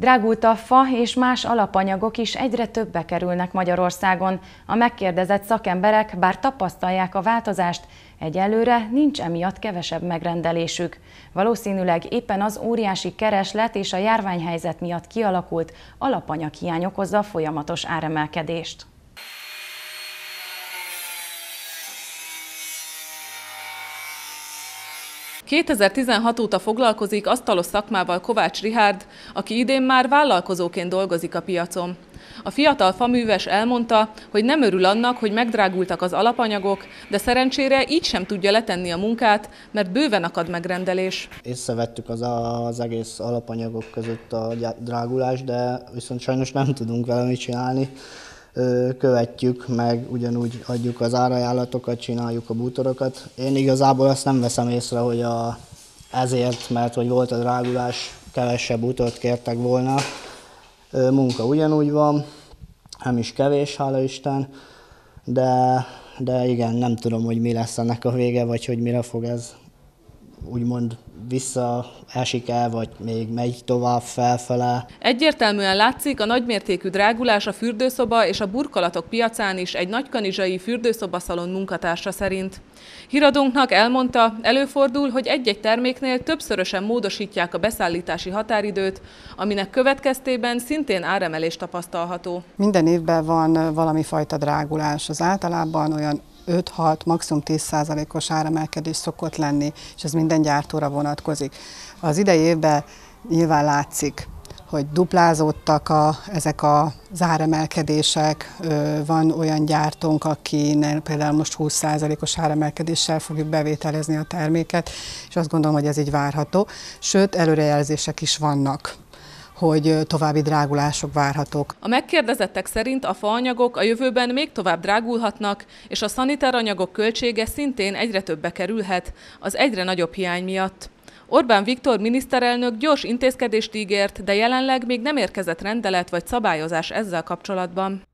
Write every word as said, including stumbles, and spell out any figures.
Drágult a fa és más alapanyagok is egyre többe kerülnek Magyarországon. A megkérdezett szakemberek, bár tapasztalják a változást, egyelőre nincs emiatt kevesebb megrendelésük. Valószínűleg éppen az óriási kereslet és a járványhelyzet miatt kialakult alapanyaghiány okozza a folyamatos áremelkedést. kétezer-tizenhat óta foglalkozik asztalos szakmával Kovács Richárd, aki idén már vállalkozóként dolgozik a piacon. A fiatal faműves elmondta, hogy nem örül annak, hogy megdrágultak az alapanyagok, de szerencsére így sem tudja letenni a munkát, mert bőven akad megrendelés. Észrevettük az, az egész alapanyagok között a drágulást, de viszont sajnos nem tudunk vele mit csinálni. Követjük, meg ugyanúgy adjuk az árajánlatokat, csináljuk a bútorokat. Én igazából azt nem veszem észre, hogy a, ezért, mert hogy volt a drágulás, kevesebb bútort kértek volna. Munka ugyanúgy van, nem is kevés, hála Isten, de, de igen, nem tudom, hogy mi lesz ennek a vége, vagy hogy mire fog ez úgymond visszaesik el, vagy még megy tovább felfele. Egyértelműen látszik a nagymértékű drágulás a fürdőszoba és a burkolatok piacán is egy nagykanizsai fürdőszobaszalon munkatársa szerint. Híradónknak elmondta, előfordul, hogy egy-egy terméknél többszörösen módosítják a beszállítási határidőt, aminek következtében szintén áremelés tapasztalható. Minden évben van valami fajta drágulás, az általában olyan öt-hat, maximum tíz százalékos áremelkedés szokott lenni, és ez minden gyártóra vonatkozik. Az idei évben nyilván látszik, hogy duplázódtak a, ezek az áremelkedések. Van olyan gyártónk, akinél például most húsz százalékos áremelkedéssel fogjuk bevételezni a terméket, és azt gondolom, hogy ez így várható. Sőt, előrejelzések is vannak, hogy további drágulások várhatók. A megkérdezettek szerint a faanyagok a jövőben még tovább drágulhatnak, és a szaniteranyagok költsége szintén egyre többe kerülhet az egyre nagyobb hiány miatt. Orbán Viktor miniszterelnök gyors intézkedést ígért, de jelenleg még nem érkezett rendelet vagy szabályozás ezzel kapcsolatban.